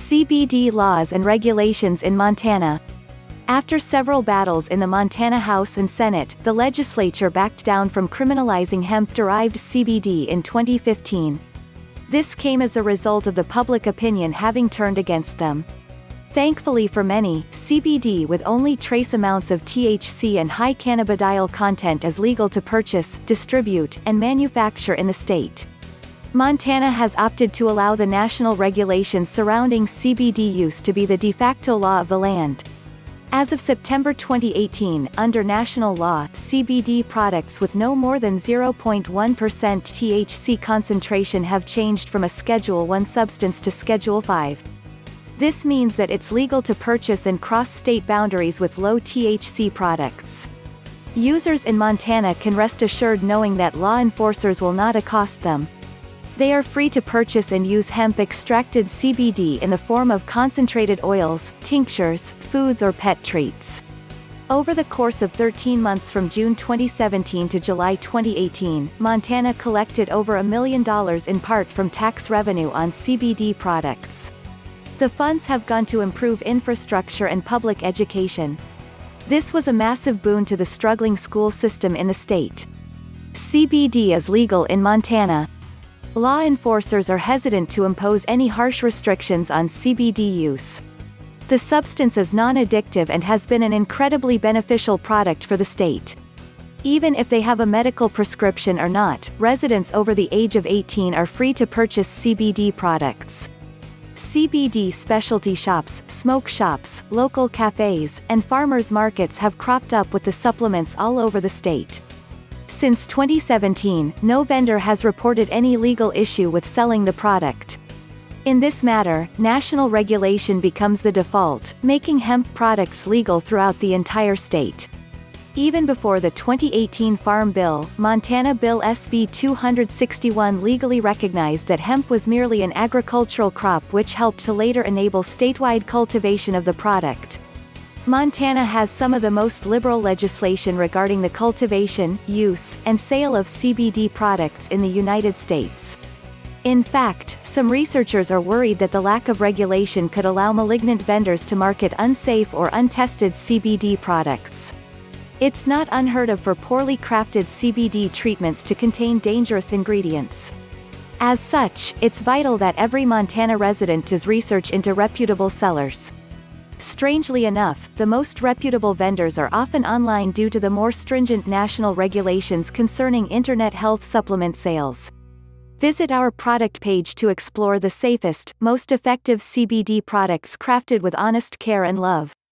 CBD laws and regulations in Montana. After several battles in the Montana House and Senate, the legislature backed down from criminalizing hemp-derived CBD in 2015. This came as a result of the public opinion having turned against them. Thankfully for many, CBD with only trace amounts of THC and high cannabidiol content is legal to purchase, distribute, and manufacture in the state. Montana has opted to allow the national regulations surrounding CBD use to be the de facto law of the land. As of September 2018, under national law, CBD products with no more than 0.1% THC concentration have changed from a Schedule I substance to Schedule V. This means that it's legal to purchase and cross state boundaries with low THC products. Users in Montana can rest assured knowing that law enforcers will not accost them. They are free to purchase and use hemp-extracted CBD in the form of concentrated oils, tinctures, foods or pet treats. Over the course of 13 months from June 2017 to July 2018, Montana collected over $1 million in part from tax revenue on CBD products. The funds have gone to improve infrastructure and public education. This was a massive boon to the struggling school system in the state. CBD is legal in Montana. Law enforcers are hesitant to impose any harsh restrictions on CBD use. The substance is non-addictive and has been an incredibly beneficial product for the state. Even if they have a medical prescription or not, residents over the age of 18 are free to purchase CBD products. CBD specialty shops, smoke shops, local cafes, and farmers markets have cropped up with the supplements all over the state. Since 2017, no vendor has reported any legal issue with selling the product. In this matter, national regulation becomes the default, making hemp products legal throughout the entire state. Even before the 2018 Farm Bill, Montana Bill SB 261 legally recognized that hemp was merely an agricultural crop, which helped to later enable statewide cultivation of the product. Montana has some of the most liberal legislation regarding the cultivation, use, and sale of CBD products in the United States. In fact, some researchers are worried that the lack of regulation could allow malignant vendors to market unsafe or untested CBD products. It's not unheard of for poorly crafted CBD treatments to contain dangerous ingredients. As such, it's vital that every Montana resident does research into reputable sellers. Strangely enough, the most reputable vendors are often online due to the more stringent national regulations concerning internet health supplement sales. Visit our product page to explore the safest, most effective CBD products crafted with honest care and love.